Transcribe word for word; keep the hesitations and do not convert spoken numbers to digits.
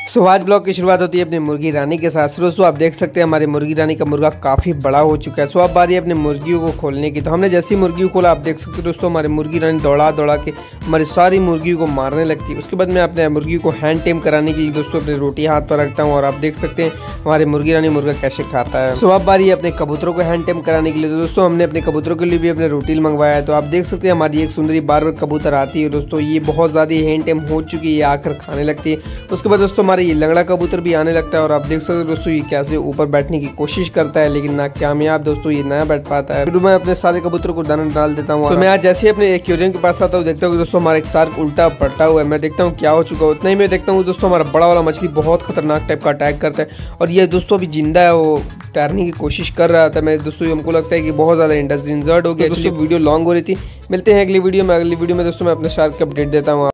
सो आज ब्लॉग की शुरुआत होती है अपनी मुर्गी रानी के साथ। दोस्तों आप देख सकते हैं हमारी मुर्गी रानी का मुर्गा काफ़ी बड़ा हो चुका है। सो अब बारी है अपनी मुर्गियों को खोलने की। तो हमने जैसी मुर्गियों को खोला, आप देख सकते हैं दोस्तों हमारी मुर्गी रानी दौड़ा दौड़ा के हमारी सारी मुर्गियों को मारने लगती है। उसके बाद मैं अपने मुर्गियों को हैंड टेम कराने के लिए दोस्तों अपनी रोटी हाथ पर रखता हूँ और आप देख सकते हैं हमारी मुर्गी रानी मुर्गा कैसे खाता है। सो अब बारी है अपने कबूतरों को हैंड टेम कराने के लिए। तो दोस्तों हमने अपने कबूतरों के लिए भी अपने रोटी मंगवाया है। तो आप देख सकते हैं हमारी एक सुंदरी बार बार कबूतर आती है दोस्तों, ये बहुत ज़्यादा हैंड टेम हो चुकी है, आकर खाने लगती है। उसके बाद दोस्तों हमारे ये लंगड़ा कबूतर भी आने लगता है और आप देख सकते हो दोस्तों ये कैसे ऊपर बैठने की कोशिश करता है, लेकिन ना कामयाब दोस्तों ये ना बैठ पाता है। फिर मैं अपने सारे कबूतरों को दाना डाल देता हूँ। तो मैं आज जैसे ही अपने एक्वेरियम के पास आता हूँ, देखता हूँ दोस्तों हमारा एक शार्क उल्टा पलटा हुआ है। मैं देखता हूँ क्या हो चुका है। उतना ही मैं देखता हूँ दोस्तों हमारा बड़ा वाला मछली बहुत खतरनाक टाइप का अटैक करता है और ये दोस्तों अभी जिंदा है, वो तैरने की कोशिश कर रहा था। मैं दोस्तों हमको लगता है कि बहुत ज़्यादा इंजर्ड हो गया। दोस्तों वीडियो लॉन्ग हो रही थी। मिलते हैं अगली वीडियो में। अगली वीडियो में दोस्तों मैं अपने शार्क की अपडेट देता हूँ।